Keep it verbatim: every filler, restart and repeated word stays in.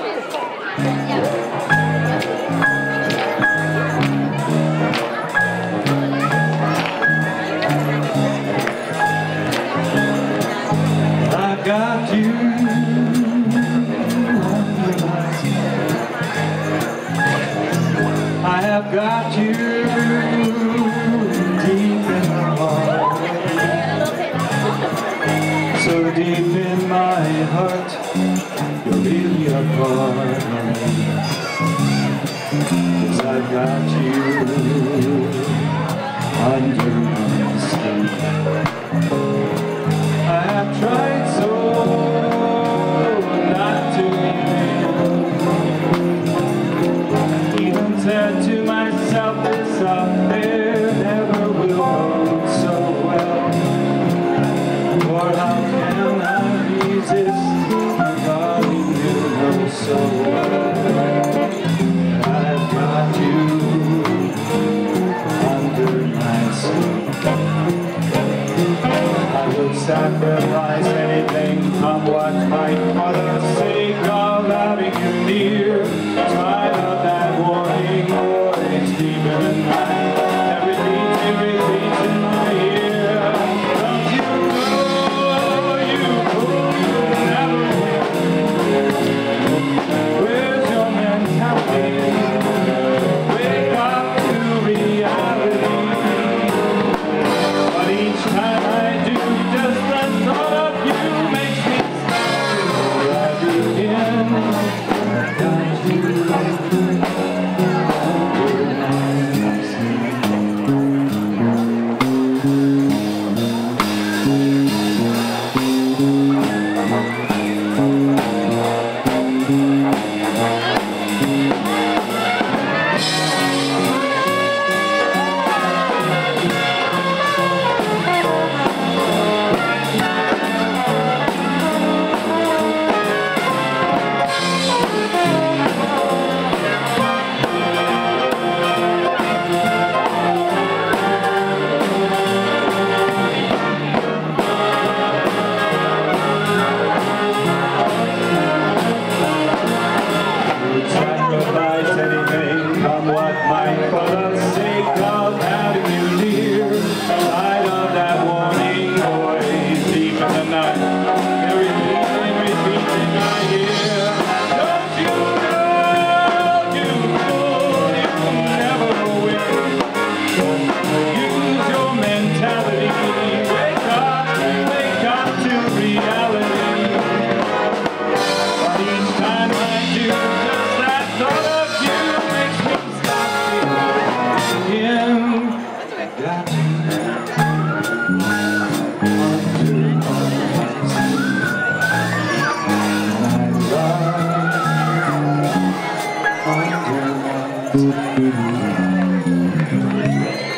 I've got you under my skin. I have got you deep in my heart, so deep in my heart, you're really a part of me. 'Cause I've got you under my skin. I have tried so not to be, even said to myself this affair never will go so well. For how can I resist, darling, you know so well that I've got you under my skin. I would sacrifice anything, come what might, for the sake of having you near. Tired of that warning voice deep in the night, everything it repeats in my ear. Don't you know, you fool, you'll never win. Where's your mentality? Wake up to reality. But each time I do, just the thought of you makes me stop right again. I got you under my Thank you.